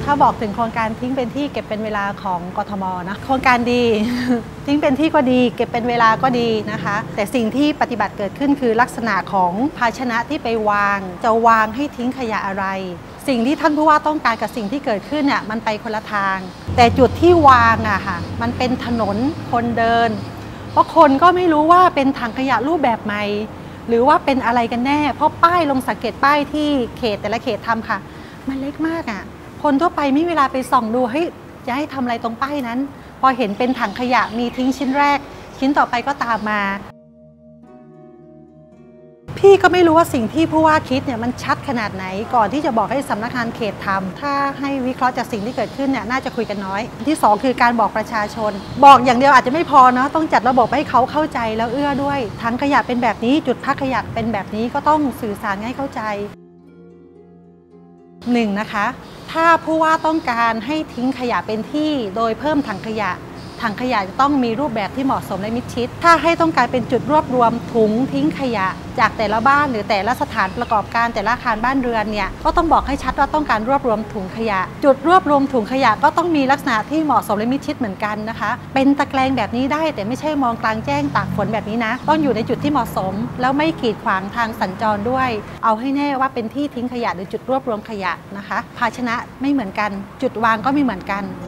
ถ้าบอกถึงโครงการทิ้งเป็นที่เก็บเป็นเวลาของกทมนะโครงการดี ทิ้งเป็นที่ก็ดีเก็บเป็นเวลาก็ดีนะคะแต่สิ่งที่ปฏิบัติเกิดขึ้นคือลักษณะของภาชนะที่ไปวางจะวางให้ทิ้งขยะอะไรสิ่งที่ท่านผู้ว่าต้องการกับสิ่งที่เกิดขึ้นเนี่ยมันไปคนละทางแต่จุดที่วางอะค่ะมันเป็นถนนคนเดินเพราะคนก็ไม่รู้ว่าเป็นถังขยะรูปแบบใหม่หรือว่าเป็นอะไรกันแน่เพราะป้ายลงสังเกตป้ายที่เขตแต่ละเขตทำค่ะมันเล็กมากอะคนทั่วไปไม่มีเวลาไปส่องดูเฮ้ยจะให้ทำอะไรตรงป้ายนั้นพอเห็นเป็นถังขยะมีทิ้งชิ้นแรกชิ้นต่อไปก็ตามมาพี่ก็ไม่รู้ว่าสิ่งที่ผู้ว่าคิดเนี่ยมันชัดขนาดไหนก่อนที่จะบอกให้สำนักงานเขตทำถ้าให้วิเคราะห์จากสิ่งที่เกิดขึ้นเนี่ยน่าจะคุยกันน้อยที่2คือการบอกประชาชนบอกอย่างเดียวอาจจะไม่พอเนาะต้องจัดระบบให้เขาเข้าใจแล้วเอื้อด้วยถังขยะเป็นแบบนี้จุดพักขยะเป็นแบบนี้ก็ต้องสื่อสารให้เข้าใจ1นะคะถ้าผู้ว่าต้องการให้ทิ้งขยะเป็นที่โดยเพิ่มถังขยะจะต้องมีรูปแบบที่เหมาะสมและมิดชิดถ้าให้ต้องการเป็นจุดรวบรวมถุงทิ้งขยะจากแต่ละบ้านหรือแต่ละสถานประกอบการแต่ละอาคารบ้านเรือนเนี่ยก็ต้องบอกให้ชัดว่าต้องการรวบรวมถุงขยะจุดรวบรวมถุงขยะก็ต้องมีลักษณะที่เหมาะสมและมิดชิดเหมือนกันนะคะเป็นตะแกรงแบบนี้ได้แต่ไม่ใช่มองกลางแจ้งตากฝนแบบนี้นะต้องอยู่ในจุดที่เหมาะสมแล้วไม่กีดขวางทางสัญจรด้วยเอาให้แน่ว่าเป็นที่ทิ้งขยะหรือจุดรวบรวมขยะนะคะภาชนะไม่เหมือนกันจุดวางก็ไม่เหมือนกัน